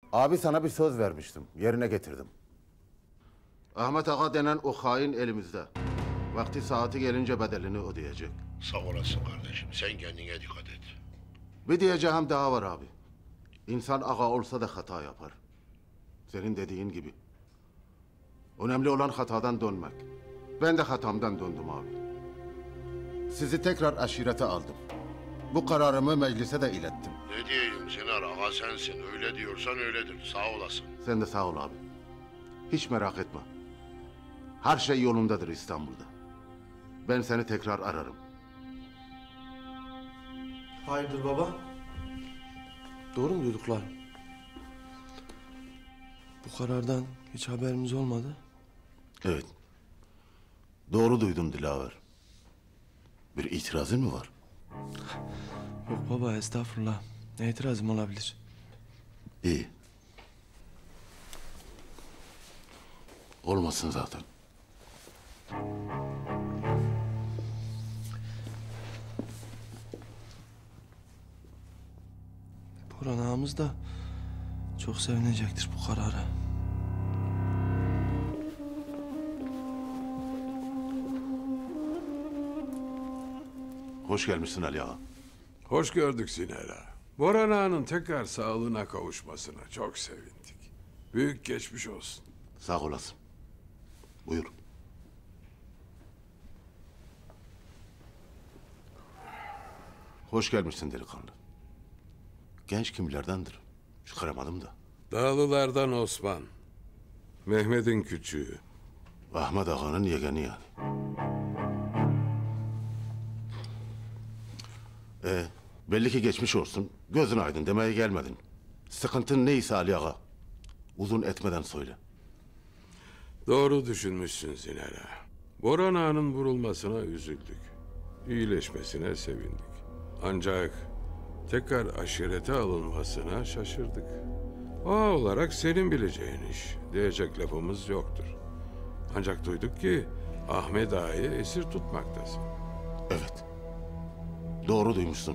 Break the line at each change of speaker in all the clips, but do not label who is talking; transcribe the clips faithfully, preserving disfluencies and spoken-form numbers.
Abi sana bir söz vermiştim. Yerine getirdim. Ahmet Ağa denen o hain elimizde. Vakti saati gelince bedelini ödeyecek.
Sağ olasın kardeşim. Sen kendine dikkat et.
Bir diyeceğim daha var abi. İnsan ağa olsa da hata yapar. Senin dediğin gibi. Önemli olan hatadan dönmek. Ben de hatamdan döndüm abi. Sizi tekrar aşirete aldım. Bu kararımı meclise de ilettim.
Ne diyeyim Sinar, ağa sensin. Öyle diyorsan öyledir. Sağ olasın.
Sen de sağ ol abi. Hiç merak etme. Her şey yolundadır İstanbul'da. Ben seni tekrar ararım.
Hayırdır baba? Doğru mu duyduklar? Bu karardan hiç haberimiz olmadı.
Evet. Doğru duydum Dilaver. Bir itirazın mı var?
Yok baba, estağfurullah. Ne itirazım olabilir?
İyi. Olmasın zaten.
Burhan ağamız da çok sevinecektir bu karara.
Hoş gelmişsin Ali Ağa.
Hoş gördük Zinera. Boran Ağa'nın tekrar sağlığına kavuşmasına çok sevindik. Büyük geçmiş olsun.
Sağ olasın. Buyur. Hoş gelmişsin delikanlı. Genç kimlerdendir? Çıkaramadım da.
Dağlılardan Osman. Mehmet'in küçüğü.
Ahmet Ağa'nın yegeni yani. Ee, belli ki geçmiş olsun. Gözün aydın demeye gelmedin. Sıkıntın neyse Ali Ağa. Uzun etmeden söyle.
Doğru düşünmüşsün Zinera. Boran Ağa'nın vurulmasına üzüldük. İyileşmesine sevindik. Ancak tekrar aşirete alınmasına şaşırdık. Ağa olarak senin bileceğin iş. Diyecek lafımız yoktur. Ancak duyduk ki Ahmet Ağa'yı esir tutmaktasın.
Evet. Doğru duymuşsun.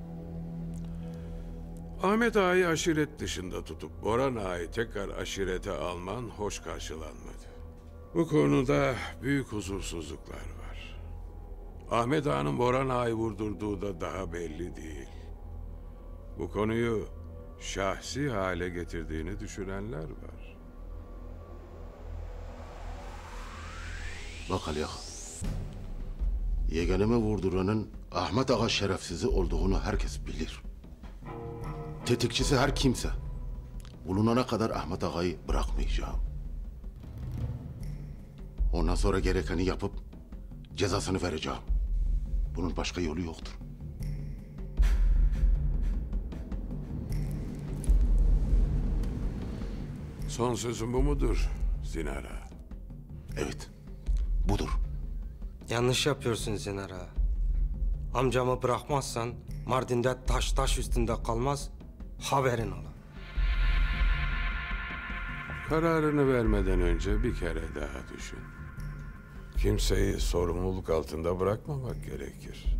Ahmet Ağa'yı aşiret dışında tutup Boran Ağa'yı tekrar aşirete alman hoş karşılanmadı. Bu konuda büyük huzursuzluklar var. Ahmet Ağa'nın Boran Ağa'yı vurdurduğu da daha belli değil. Bu konuyu şahsi hale getirdiğini düşünenler var.
Bak Ali Ağa. Yegenimi vurduranın Ahmet Ağa şerefsizi olduğunu herkes bilir. Tetikçisi her kimse. Bulunana kadar Ahmet Ağa'yı bırakmayacağım. Ondan sonra gerekeni yapıp cezasını vereceğim. Bunun başka yolu yoktur.
Son sözün bu mudur Zinara?
Evet, budur.
Yanlış yapıyorsun Zinar Ağa. Amcamı bırakmazsan Mardin'de taş taş üstünde kalmaz, haberin ola.
Kararını vermeden önce bir kere daha düşün. Kimseyi sorumluluk altında bırakmamak gerekir.